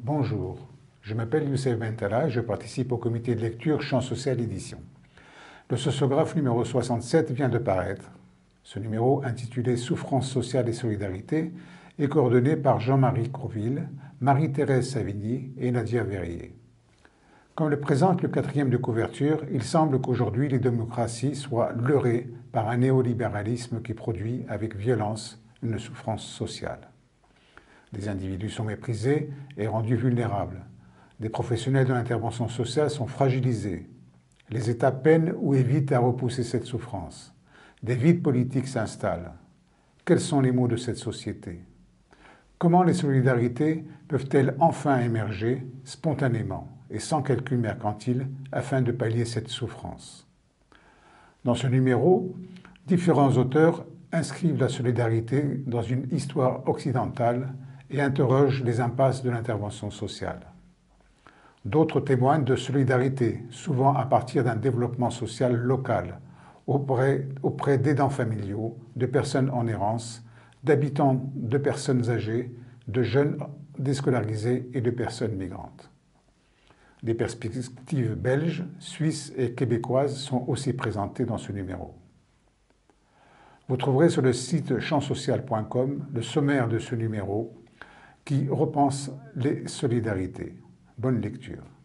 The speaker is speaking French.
Bonjour, je m'appelle Youssef Bentala et je participe au comité de lecture Champs social édition. Le sociographe numéro 67 vient de paraître. Ce numéro, intitulé Souffrance sociale et solidarité, est coordonné par Jean-Marie Croville, Marie-Thérèse Savigny et Nadia Verrier. Comme le présente le quatrième de couverture, il semble qu'aujourd'hui les démocraties soient leurrées par un néolibéralisme qui produit avec violence une souffrance sociale. Des individus sont méprisés et rendus vulnérables. Des professionnels de l'intervention sociale sont fragilisés. Les États peinent ou évitent à repousser cette souffrance. Des vides politiques s'installent. Quels sont les maux de cette société? Comment les solidarités peuvent-elles enfin émerger spontanément et sans calcul mercantile afin de pallier cette souffrance? Dans ce numéro, différents auteurs inscrivent la solidarité dans une histoire occidentale et interrogent les impasses de l'intervention sociale. D'autres témoignent de solidarité, souvent à partir d'un développement social local, auprès d'aidants familiaux, de personnes en errance, d'habitants, de personnes âgées, de jeunes déscolarisés et de personnes migrantes. Des perspectives belges, suisses et québécoises sont aussi présentées dans ce numéro. Vous trouverez sur le site champssocial.com le sommaire de ce numéro qui repense les solidarités. Bonne lecture.